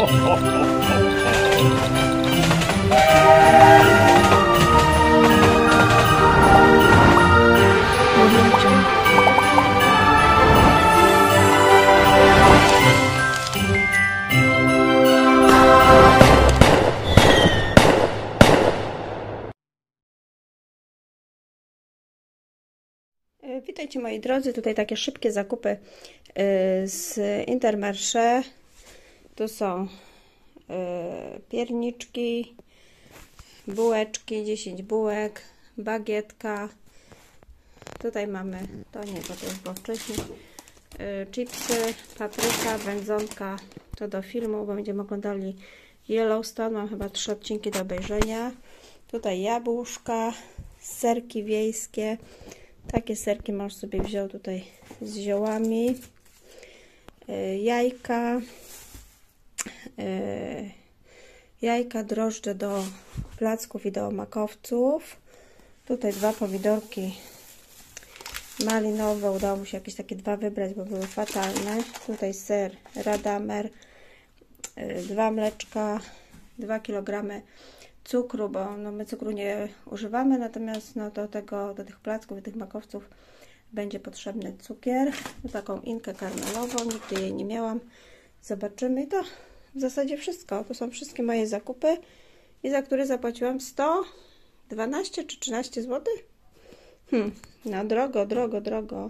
Witajcie moi drodzy, tutaj takie szybkie zakupy z Intermarché. Tu są pierniczki, bułeczki, 10 bułek, bagietka. Tutaj mamy, to nie, bo to już było wcześniej, chipsy, papryka, wędzonka, to do filmu, bo będziemy oglądali Yellowstone, mam chyba 3 odcinki do obejrzenia. Tutaj jabłuszka, serki wiejskie. Takie serki mąż sobie wziął tutaj z ziołami, jajka, drożdże do placków i do makowców. Tutaj 2 pomidorki malinowe, udało mi się jakieś takie 2 wybrać, bo były fatalne. Tutaj ser Radamer, 2 mleczka, 2 kg cukru, bo no, my cukru nie używamy, natomiast no, do tych placków i tych makowców będzie potrzebny cukier. Taką inkę karmelową, nigdy jej nie miałam. Zobaczymy. I to w zasadzie wszystko. To są wszystkie moje zakupy i za które zapłaciłam 112 czy 13 zł. No drogo.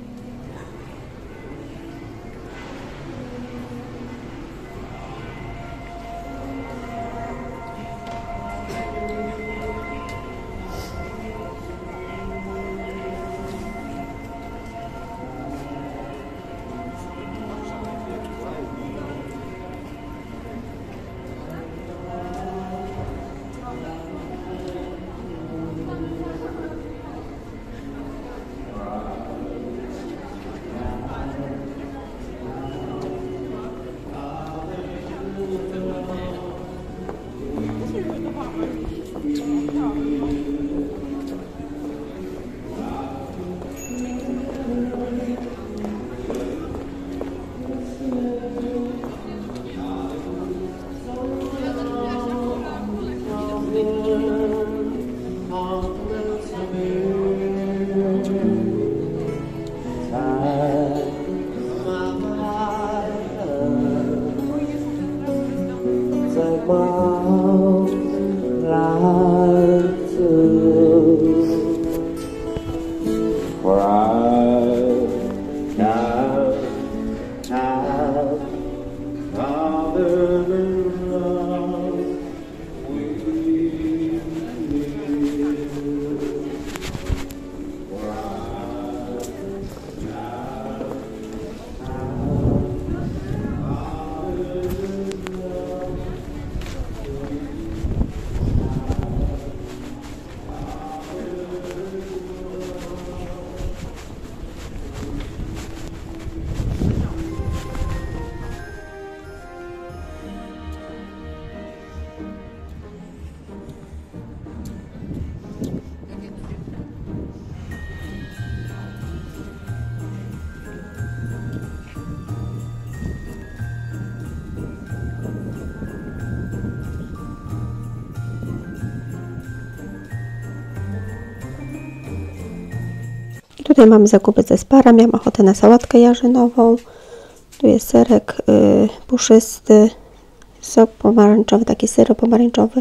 Tutaj mamy zakupy ze Spara. Miałam ochotę na sałatkę jarzynową. Tu jest serek puszysty, sok pomarańczowy, taki syrop pomarańczowy,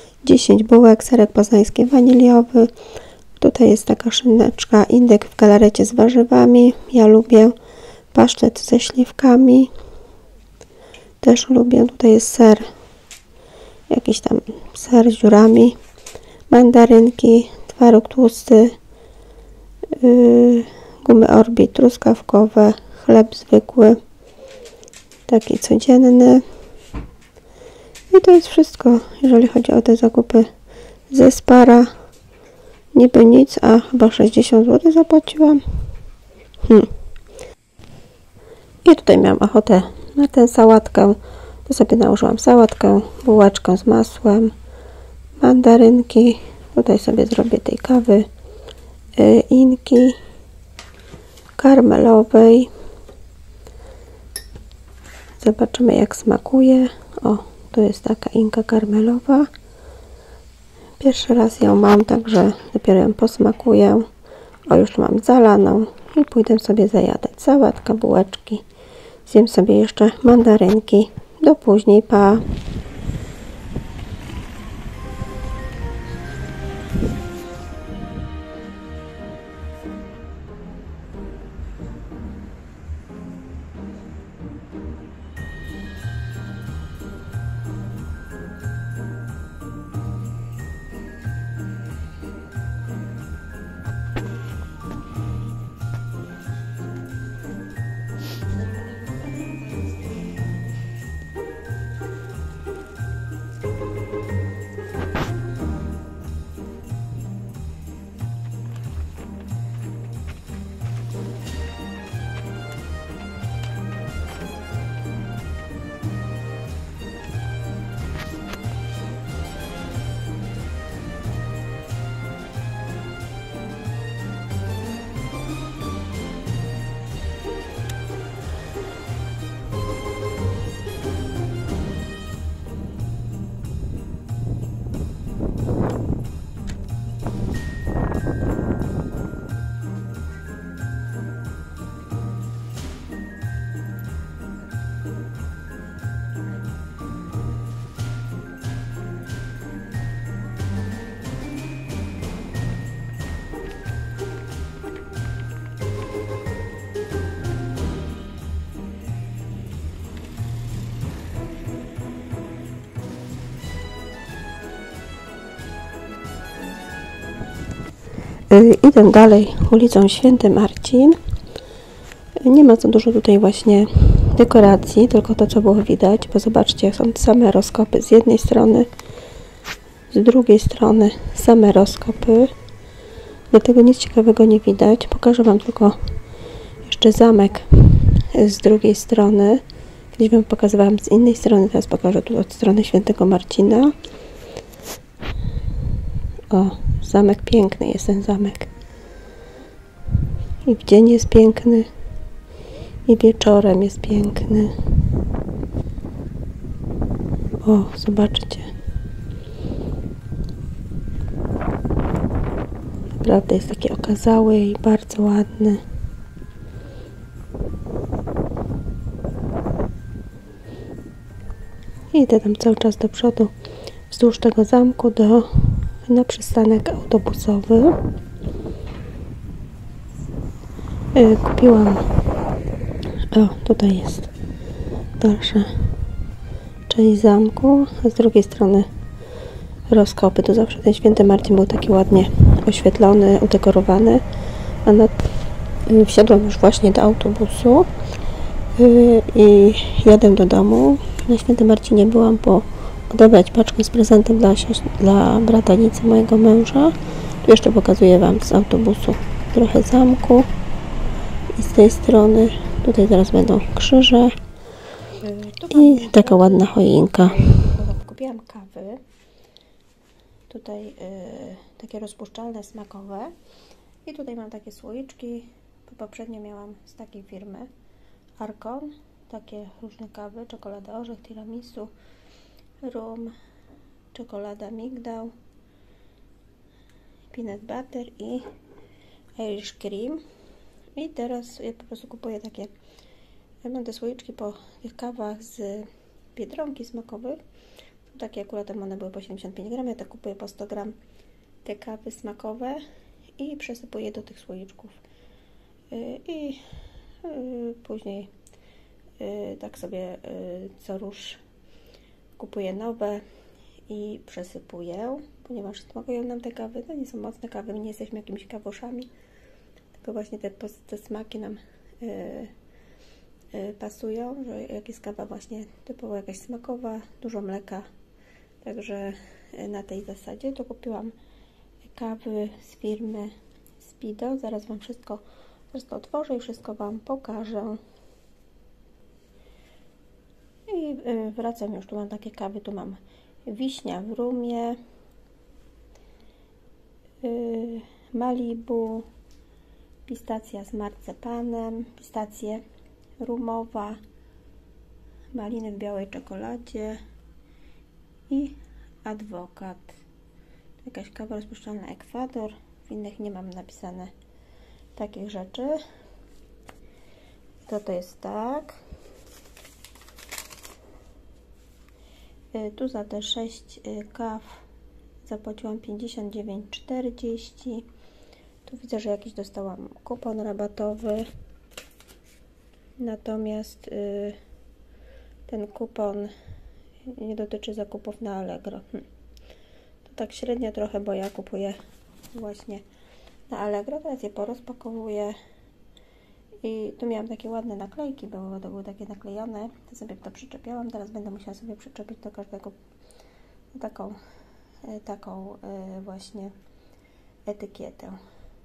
10 bułek, serek poznański waniliowy. Tutaj jest taka szyneczka, indyk w galarecie z warzywami. Ja lubię pasztet ze śliwkami. Też lubię. Tutaj jest ser, jakiś tam ser z dziurami, mandarynki, twaróg tłusty, gumy Orbit truskawkowe, chleb zwykły, taki codzienny. I to jest wszystko, jeżeli chodzi o te zakupy ze Spara. Niby nic, a chyba 60 zł zapłaciłam. I tutaj miałam ochotę na tę sałatkę. To sobie nałożyłam sałatkę, bułeczkę z masłem, mandarynki. Tutaj sobie zrobię tej kawy inki karmelowej. Zobaczymy, jak smakuje. O, tu jest taka inka karmelowa. Pierwszy raz ją mam, także dopiero ją posmakuję. O, już mam zalaną i pójdę sobie zajadać. Sałatka, bułeczki. Zjem sobie jeszcze mandarynki. Do później, pa! Idę dalej ulicą Święty Marcin. Nie ma za dużo tutaj właśnie dekoracji, tylko to, co było widać, bo zobaczcie, są same rozkopy z jednej strony, z drugiej strony same rozkopy. Dlatego nic ciekawego nie widać. Pokażę Wam tylko jeszcze zamek z drugiej strony. Kiedyś Wam pokazywałam z innej strony, teraz pokażę tu od strony Świętego Marcina. O, zamek piękny jest ten zamek. I w dzień jest piękny, i wieczorem jest piękny. O, zobaczcie. Naprawdę jest taki okazały i bardzo ładny. I idę tam cały czas do przodu, wzdłuż tego zamku na przystanek autobusowy. Kupiłam, o, tutaj jest dalsza część zamku, a z drugiej strony rozkopy. Tu zawsze ten Święty Marcin był taki ładnie oświetlony, udekorowany. Wsiadłam już właśnie do autobusu i jadę do domu. Na Świętym Marcinie byłam odebrać paczkę z prezentem dla bratanicy mojego męża. Tu jeszcze pokazuję Wam z autobusu trochę zamku. I z tej strony, tutaj zaraz będą krzyże i taka ładna choinka. Kupiłam kawy, tutaj takie rozpuszczalne, smakowe i tutaj mam takie słoiczki, poprzednio miałam z takiej firmy Arkon, takie różne kawy, czekolada orzech, tiramisu, rum, czekolada migdał, peanut butter i Irish cream. I teraz ja po prostu kupuję takie, ja mam te słoiczki po tych kawach z Biedronki smakowych. Takie akurat tam one były po 75 gram, ja tak kupuję po 100 gram te kawy smakowe i przesypuję do tych słoiczków. I później tak sobie co rusz kupuję nowe i przesypuję, ponieważ smakują nam te kawy, to nie są mocne kawy, my nie jesteśmy jakimiś kawoszami. To właśnie te smaki nam pasują, że jak jest kawa właśnie typowo jakaś smakowa, dużo mleka, także na tej zasadzie to kupiłam kawy z firmy Speedo. Zaraz Wam wszystko otworzę i wszystko Wam pokażę. I wracam już, tu mam takie kawy, tu mam wiśnia w rumie, Malibu, pistacja z marcepanem, pistację rumowa, maliny w białej czekoladzie i adwokat. Jakaś kawa rozpuszczalna Ekwador. W innych nie mam napisane takich rzeczy. To jest tak. Tu za te 6 kaw zapłaciłam 59,40. Tu widzę, że jakiś dostałam kupon rabatowy. Natomiast ten kupon nie dotyczy zakupów na Allegro. To tak średnio trochę, bo ja kupuję właśnie na Allegro. Teraz je porozpakowuję. I tu miałam takie ładne naklejki, bo to były takie naklejone. To sobie to przyczepiałam. Teraz będę musiała sobie przyczepić do każdego taką właśnie etykietę.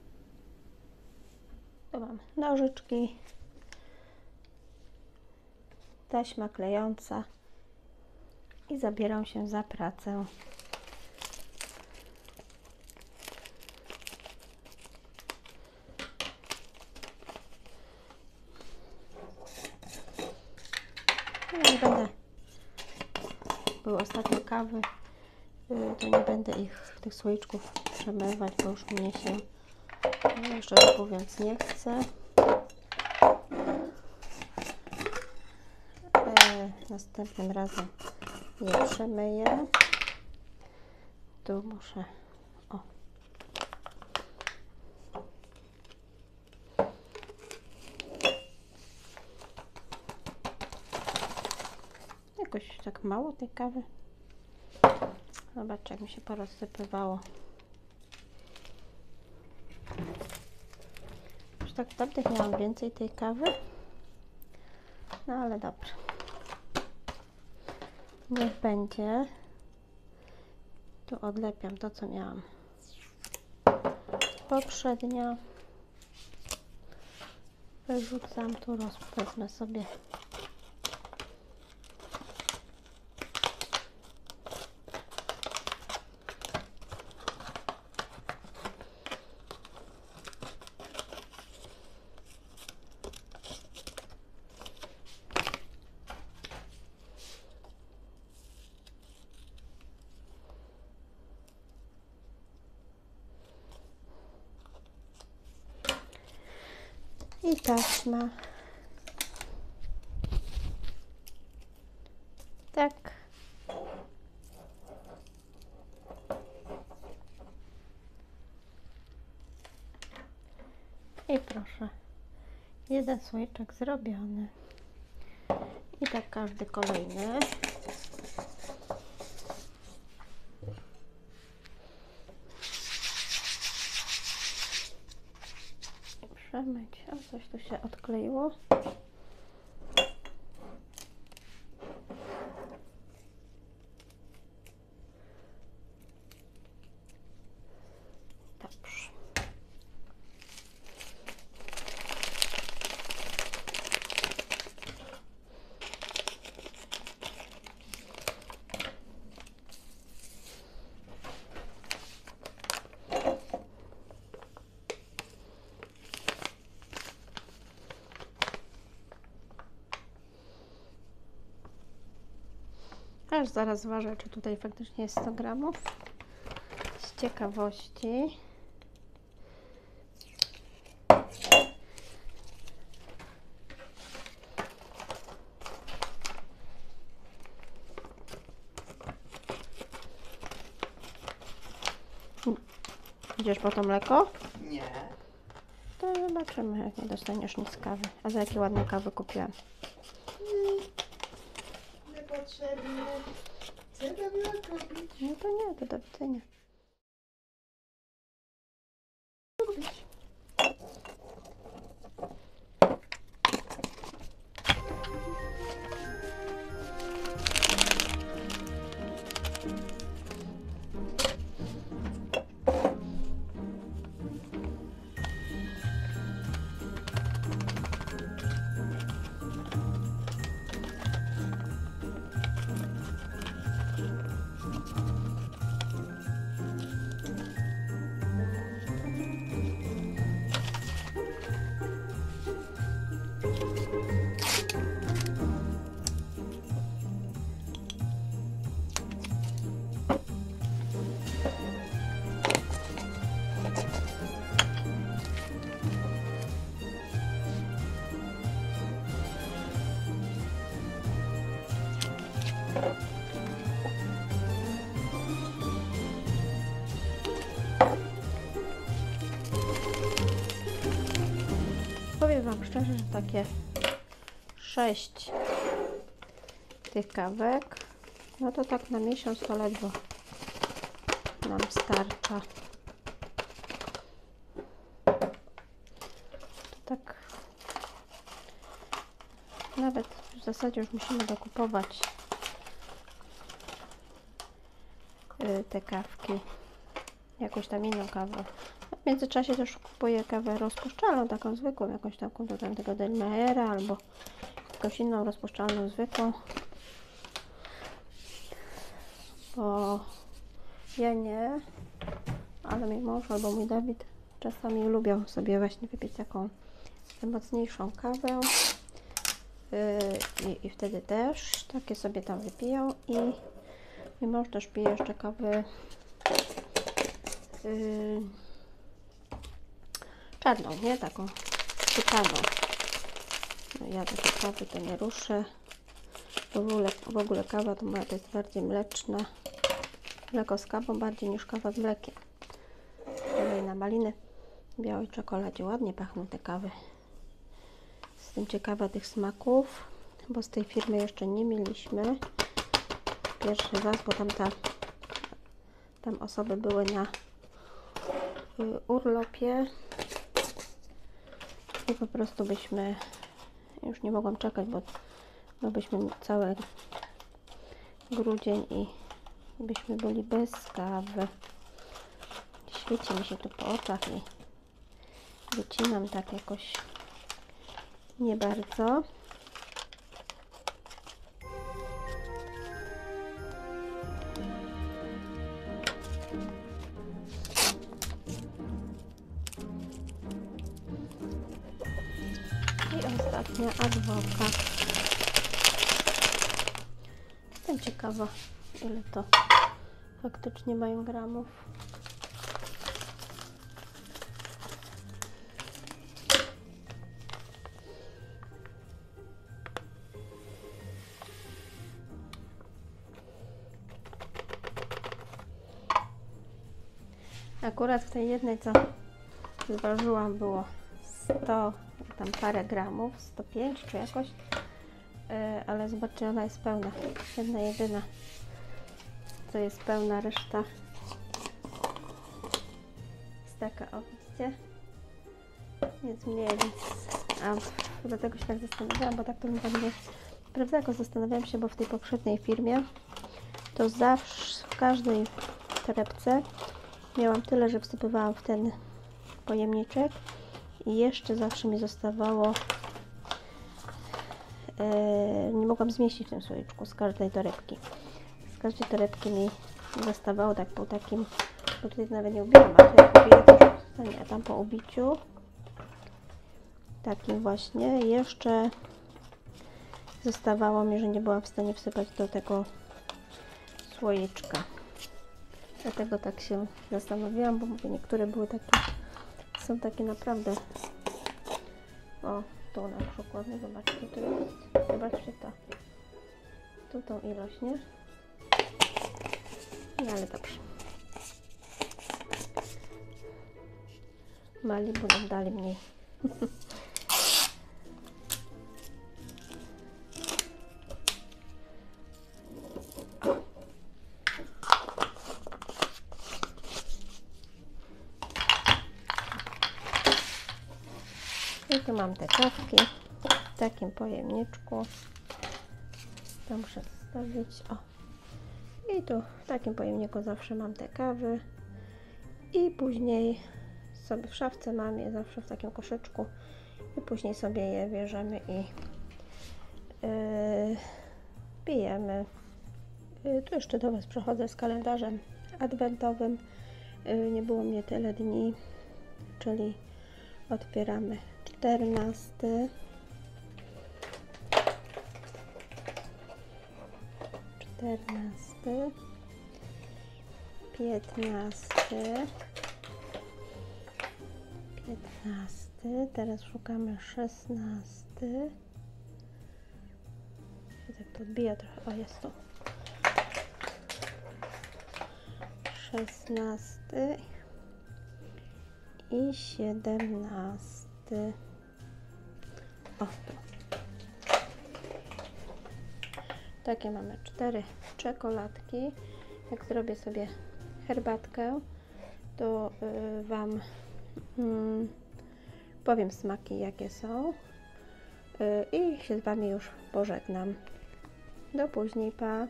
Tu mam nożyczki, taśma klejąca i zabieram się za pracę. Nie będę, były ostatnie kawy, to nie będę tych słoiczków przemywać, bo już mnie się, szczerze mówiąc, nie chce. Następnym razem je przemyję. Tu muszę, o, jakoś tak mało tej kawy. Zobaczcie, jak mi się porozsypywało. Już tak w tamtych miałam więcej tej kawy. No ale dobrze. Niech będzie. Tu odlepiam to, co miałam poprzednio. Wyrzucam, tu wezmę sobie i taśma. Tak. I proszę. Jeden słoiczek zrobiony. I tak każdy kolejny. Przemyć. O, coś tu się odkleiło. Dobrze. Aż zaraz ważę, czy tutaj faktycznie jest 100 gramów. Z ciekawości. Idziesz po to mleko? Nie. To zobaczymy, jak nie dostaniesz nic kawy. A za jakie ładne kawy kupiłam? Niepotrzebne. Chcę to mleko pić. No to nie, to do widzenia. takie 6 tych kawek. No to tak na miesiąc to ledwo nam starcza. To tak nawet w zasadzie już musimy dokupować te kawki, jakąś tam inną kawę. W międzyczasie też kupuję kawę rozpuszczalną, taką zwykłą, jakąś taką do tego Delmayera albo jakąś inną rozpuszczalną, zwykłą, bo ja nie, ale mój mąż albo mój Dawid czasami lubią sobie właśnie wypić taką mocniejszą kawę i wtedy też takie sobie tam wypiją i mój mąż też pije jeszcze kawę czarną, nie? Taką czytaną. No, ja takiej kawy to nie ruszę. W ogóle kawa to moja to jest bardziej mleczna. Mleko z kawą bardziej niż kawa z mlekiem. Kolej na maliny, białej czekoladzie. Ładnie pachną te kawy. Jestem ciekawa tych smaków, bo z tej firmy jeszcze nie mieliśmy. Pierwszy raz, bo tam osoby były na urlopie i po prostu byśmy, już nie mogłam czekać, bo byśmy cały grudzień i byśmy byli bez kawy. Świeci mi się tu po oczach i wycinam tak jakoś nie bardzo. I ostatnia adwokat. Jestem ciekawa, ile to faktycznie mają gramów. Akurat w tej jednej, co zważyłam, było 100 tam parę gramów, 105 czy jakoś, ale zobaczcie, ona jest pełna, jedna jedyna co jest pełna, reszta jest taka, o widzicie, jest mniej, więc dlatego się tak zastanawiałam, bo tak to mi tak nie, prawda, jako zastanawiałam się, bo w tej poprzedniej firmie to zawsze w każdej torebce miałam tyle, że wsypywałam w ten pojemniczek i jeszcze zawsze mi zostawało, nie mogłam zmieścić w tym słoiczku z każdej torebki. Z każdej torebki mi zostawało tak po takim, bo tutaj nawet nie ubiłam, a tutaj ubiję, to już zostanie, a tam po ubiciu takim właśnie jeszcze zostawało mi, że nie byłam w stanie wsypać do tego słoiczka. Dlatego tak się zastanowiłam, bo mówię, niektóre były takie, są takie naprawdę, o, tu na przykład, no zobaczcie, tu jest, zobaczcie to, tu tą ilość, nie? No ale dobrze. Malibu nam dali mniej. I tu mam te kawki w takim pojemniczku. To muszę zostawić. O. I tu w takim pojemniku zawsze mam te kawy. I później sobie w szafce mam je zawsze w takim koszyczku. I później sobie je bierzemy i pijemy. Tu jeszcze do Was przechodzę z kalendarzem adwentowym. Nie było mnie tyle dni, czyli otwieramy 14, 15, teraz szukamy 16, tak to odbija trochę, o jest tu, 16 i 17. O, tu. Takie mamy 4 czekoladki. Jak zrobię sobie herbatkę, to Wam powiem smaki, jakie są. I się z Wami już pożegnam. Do później, pa!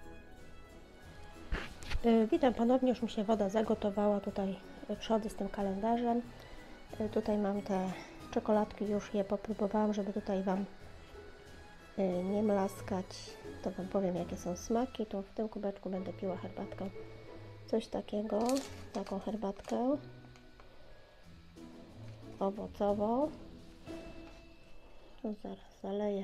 Witam ponownie, już mi się woda zagotowała. Tutaj przodzę z tym kalendarzem. Tutaj mam te czekoladki, już je popróbowałam, żeby tutaj Wam nie mlaskać. To Wam powiem, jakie są smaki. To w tym kubeczku będę piła herbatkę. Coś takiego, taką herbatkę owocową. To zaraz zaleję.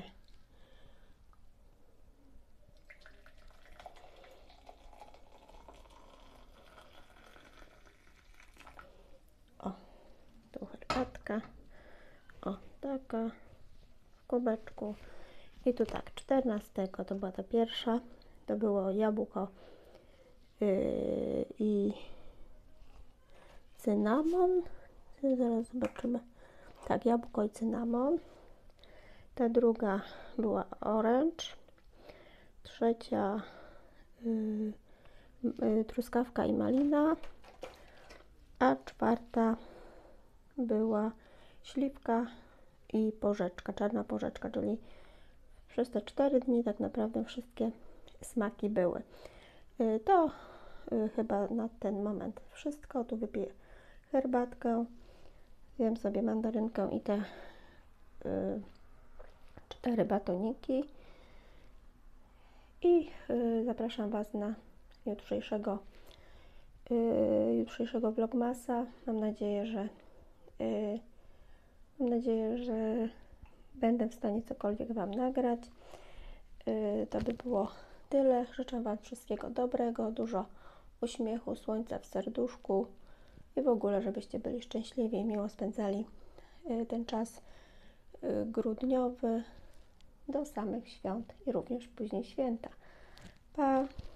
O, tu herbatka. O, taka w kubeczku. I tu tak, 14 to była ta pierwsza. To było jabłko i cynamon. Zaraz zobaczymy. Tak, jabłko i cynamon. Ta druga była orange. Trzecia truskawka i malina. A czwarta była śliwka i porzeczka, czarna porzeczka, czyli przez te 4 dni tak naprawdę wszystkie smaki były. To chyba na ten moment wszystko. Tu wypiję herbatkę, zjem sobie mandarynkę i te 4 batoniki i zapraszam Was na jutrzejszego vlogmasa. Mam nadzieję, że będę w stanie cokolwiek Wam nagrać. To by było tyle. Życzę Wam wszystkiego dobrego, dużo uśmiechu, słońca w serduszku i w ogóle, żebyście byli szczęśliwi i miło spędzali ten czas grudniowy do samych świąt i również później święta. Pa!